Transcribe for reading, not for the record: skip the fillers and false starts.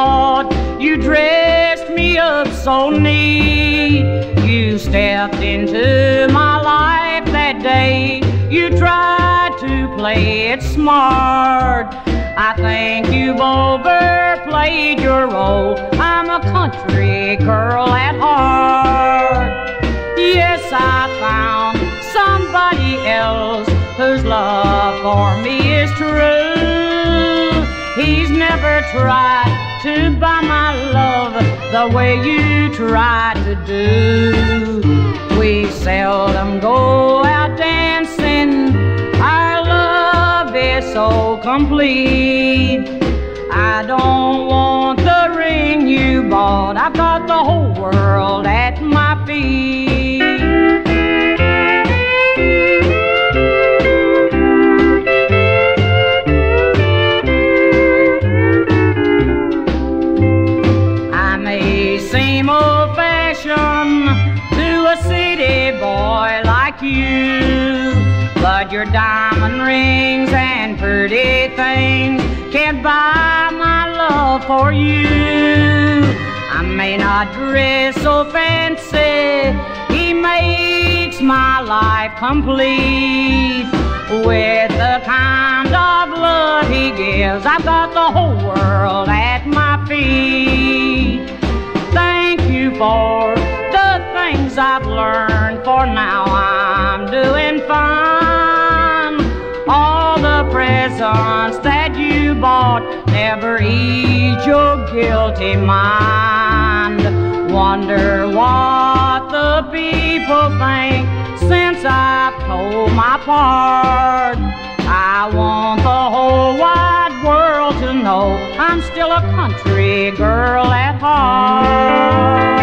thought you dressed me up so neat. You stepped into my life that day. You tried to play it smart. I think you've overplayed your role. I'm a country girl at heart. Yes, I found somebody else whose love for me is true. He's never tried to buy my love the way you try to do. We seldom go out dancing. Our love is so complete. I don't want the ring you bought. I've got the whole world at my feet. I may seem old-fashioned to a city boy like you, but your diamond rings and pretty things can't buy my love for you. I may not dress so fancy, he makes my life complete. With the kind of love he gives, I've got the whole world at my feet. Thank you for the things I've learned, for now I'm doing fine. All the presents that you bought never ease your guilty mind. Wonder what the people think since I've told my part. I want the whole wide world to know I'm still a country girl at heart.